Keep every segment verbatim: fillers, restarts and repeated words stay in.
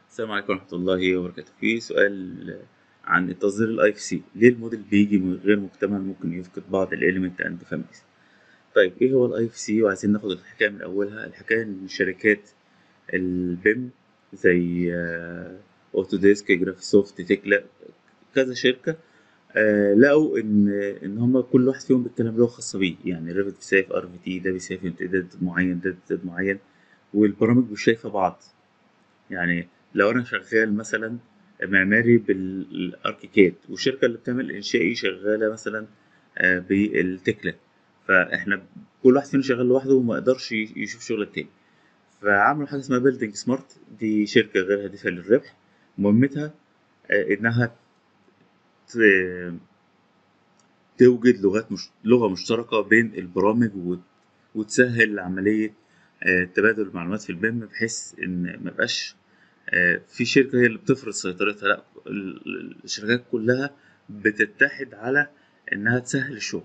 السلام عليكم ورحمة الله وبركاته. في سؤال عن التصدير الاي اف سي، ليه الموديل بيجي من غير مكتمل ممكن يفقد بعض الاليمنت اند فاميليز؟ طيب ايه هو الاي اف سي؟ وعايزين ناخد الحكاية من اولها. الحكاية ان شركات البيم زي آه، اوتوديسك، جرافيسوفت، تكلا، كذا شركة آه لقوا ان ان هم كل واحد فيهم بيتكلم لغة خاصة بيه. يعني ريفت بيسايف ار في تي، ده بيسايف امتداد معين، ده امتداد معين، والبرامج مش شايفة بعض. يعني لو انا شغال مثلا معماري بالاركيكاد، والشركه اللي بتعمل انشائي شغاله مثلا آه، بالتكلا، فاحنا كل واحد فينا شغال لوحده وما يقدرش يشوف شغل التاني. فعملوا حاجه اسمها بيلدينج سمارت، دي شركه غير هادفه للربح. مهمتها آه، انها ت- توجد لغات مش... لغه مشتركه بين البرامج وت... وتسهل عمليه آه، تبادل المعلومات في البيم، بحيث ان ما يبقاش آه، في شركة هي اللي بتفرض سيطرتها، لا، ال- ال- الشركات كلها بتتحد على إنها تسهل الشغل.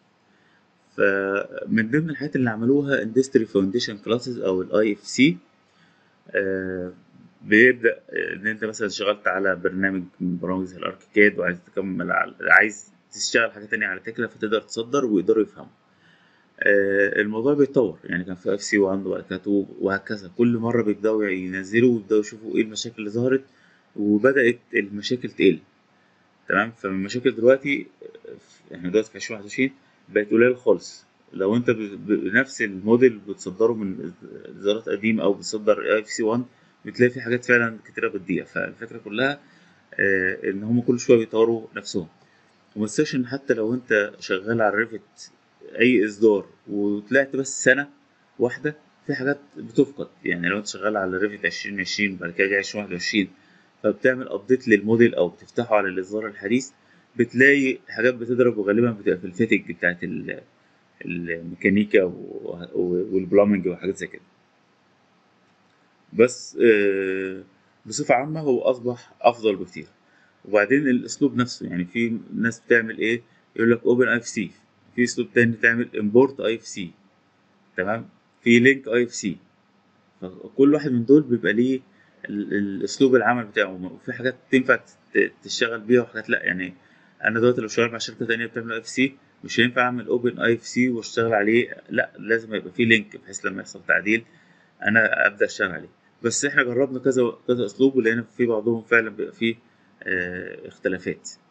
فمن ضمن الحاجات اللي عملوها Industry Foundation Classes أو ال آي إف سي. آه، بيبدأ آه، إن أنت مثلا اشتغلت على برنامج من برامج زي الأركيكاد، وعايز تكمل على، عايز تشتغل حاجة تانية على تكلا، فتقدر تصدر ويقدروا يفهموا. آه، الموضوع بيتطور، يعني كان في اف سي واحد وبعد كده اتنين وهكذا. كل مره بيبداوا ينزلوا ويبداوا يشوفوا ايه المشاكل اللي ظهرت، وبدات المشاكل تقل. تمام. فالمشاكل دلوقتي آه، احنا دلوقتي في ألفين وواحد وعشرين بقت قليله خالص. لو انت ب- ب- بنفس الموديل بتصدره من اصدارات قديمه او بتصدر اي اف سي واحد، بتلاقي في حاجات فعلا كتيره بتضيع. فالفكره كلها آه، ان هم كل شويه بيطوروا نفسهم. ومتنساش ان حتى لو انت شغال على الريفت اي اصدار وطلعت بس سنه واحده، في حاجات بتفقد. يعني لو انت شغال على الريفت ألفين وعشرين بعد كده جاي ألفين وواحد وعشرين، فبتعمل ابديت للموديل او بتفتحه على الاصدار الحديث، بتلاقي حاجات بتضرب، وغالبا بتبقى في الفيتنج بتاعت ال- الميكانيكا و- و- والبلامنج وحاجات زي كده. بس آه، بصفة عامة هو أصبح أفضل بكتير. وبعدين الأسلوب نفسه، يعني في ناس بتعمل إيه، يقول لك أوبن أي إف سي، في أسلوب تاني تعمل إمبورت أي إف سي، تمام، في لينك أي إف سي. فكل واحد من دول بيبقى ليه ال- الأسلوب العمل بتاعه، وفي حاجات تنفع ت- تشتغل بيها وحاجات لأ. يعني أنا دلوقتي لو شغال مع شركة تانية بتعمل أي إف سي، مش هينفع أعمل أوبن أي إف سي وأشتغل عليه، لأ، لازم يبقى في لينك بحيث لما يحصل تعديل انا ابدا اشتغل عليه. بس احنا جربنا كذا كذا اسلوب، ولقينا في بعضهم فعلا بيبقى فيه آه، اختلافات.